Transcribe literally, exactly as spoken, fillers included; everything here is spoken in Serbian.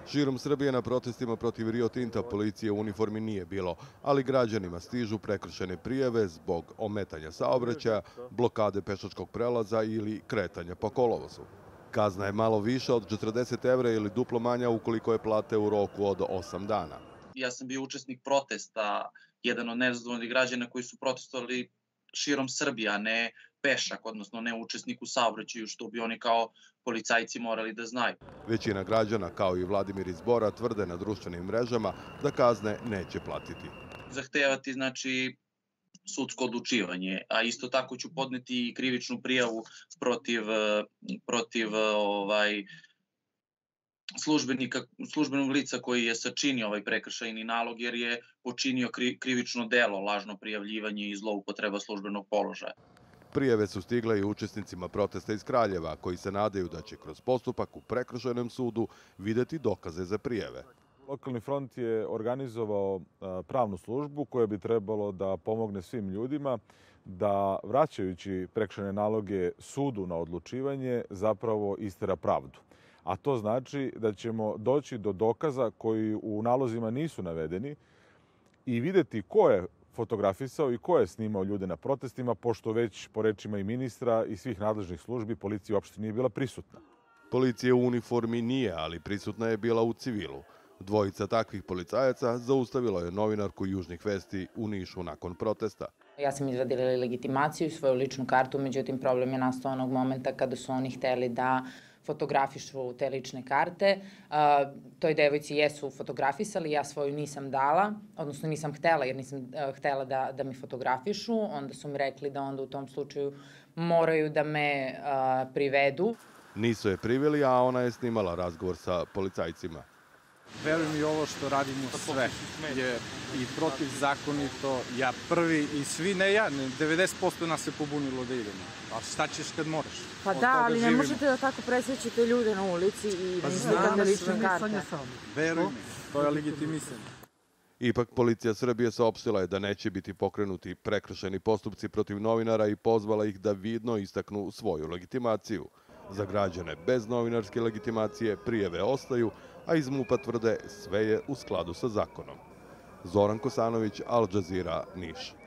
Širom Srbije na protestima protiv Rio Tinta policije u uniformi nije bilo, ali građanima stižu prekršajne prijave zbog ometanja saobraćaja, blokade pešačkog prelaza ili kretanja po kolovozu. Kazna je malo više od četrdeset evra ili duplo manja ukoliko je plate u roku od osam dana. Ja sam bio učesnik protesta, jedan od nezadovoljnih građana koji su protestovali širom Srbije, a ne pešak, odnosno ne učesnik u saobraćaju, što bi oni kao policajci morali da znaju. Većina građana, kao i Vladimir iz Bora, tvrde na društvenim mrežama da kazne neće platiti. Zahtevati, znači, sudsko odlučivanje, a isto tako ću podneti i krivičnu prijavu protiv, protiv ovaj, službenika, službenog lica koji je sačinio ovaj prekršajni nalog, jer je počinio kri, krivično delo, lažno prijavljivanje i zloupotreba službenog položaja. Prijave su stigle i učesnicima protesta iz Kraljeva, koji se nadaju da će kroz postupak u prekršajnom sudu videti dokaze za prijave. Lokalni front je organizovao pravnu službu koja bi trebalo da pomogne svim ljudima da, vraćajući prekršajne naloge sudu na odlučivanje, zapravo istera pravdu. A to znači da ćemo doći do dokaza koji u nalozima nisu navedeni i videti ko je fotografisao i ko je snimao ljude na protestima, pošto već, po rečima i ministra i svih nadležnih službi, policija uopšte nije bila prisutna. Policija u uniformi nije, ali prisutna je bila u civilu. Dvojica takvih policajaca zaustavilo je novinarku Južnih vesti u Nišu nakon protesta. Ja sam izvadila legitimaciju i svoju ličnu kartu, međutim problem je nastao onog momenta kada su oni hteli da fotografišu te lične karte. Toj devojci jesu fotografisali, ja svoju nisam dala, odnosno nisam htela jer nisam htela da, da mi fotografišu. Onda su mi rekli da onda u tom slučaju moraju da me privedu. Nisu je priveli, a ona je snimala razgovor sa policajcima. Verujem i ovo što radimo sve je i protivzakonito. Ja prvi i svi, ne ja, devedeset posto nas se pobunilo da idemo. A šta ćeš kad moraš? Pa da, ali ne možete da tako presrećete ljude na ulici i da im slikate lične karte. Veruj mi, to je legitimisanje. Ipak policija Srbije saopštila je da neće biti pokrenuti prekršajni postupci protiv novinara i pozvala ih da vidno istaknu svoju legitimaciju. Za građane bez novinarske legitimacije prijave ostaju, a iz MUP-a tvrde sve je u skladu sa zakonom. Zoran Kosanović, Al Jazeera, Niš.